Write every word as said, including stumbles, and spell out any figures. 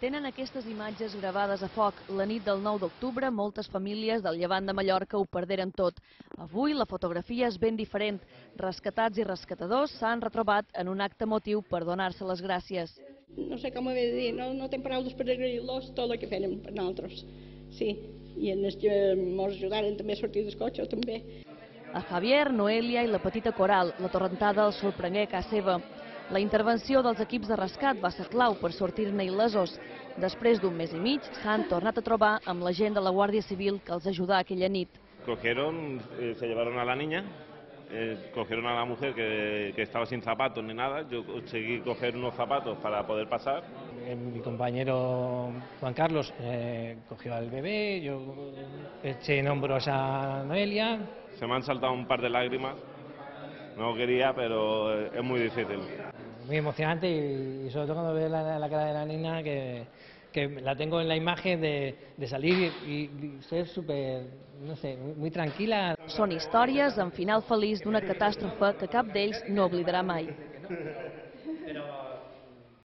Tenen aquestes imatges gravades a foc. La nit del nou d'octubre, moltes famílies del llevant de Mallorca ho perderen tot. Avui la fotografia és ben diferent. Rescatats i rescatadors s'han retrobat en un acte emotiu per donar-se les gràcies. No sé com ho he de dir, no, no tinc paraules per agrair-los tot el que feien per nosaltres. Sí, i ens ajudaren també a sortir del cotxe, també. A Javier, Noelia i la petita Coral, la torrentada els sorprengué a casa seva. La intervenció dels equips de rescat va ser clau per sortir-ne il·lesos. Després d'un mes i mig s'han tornat a trobar amb la gent de la Guàrdia Civil que els ajudà aquella nit. Cogieron, eh, se llevaron a la niña, eh, cogieron a la mujer que, que estaba sin zapatos ni nada. Yo conseguí coger unos zapatos para poder pasar. Mi compañero Juan Carlos eh, cogió al bebé, yo eché en hombros a Noelia. Se me han saltado un par de lágrimas. No quería, pero es muy difícil. Muy emocionante y, y sobre todo cuando veo la, la cara de la niña, que, que la tengo en la imagen de, de salir y, y ser súper, no sé, muy, muy tranquila. Són històries amb final feliç d'una catàstrofe que cap d'ells no oblidarà mai.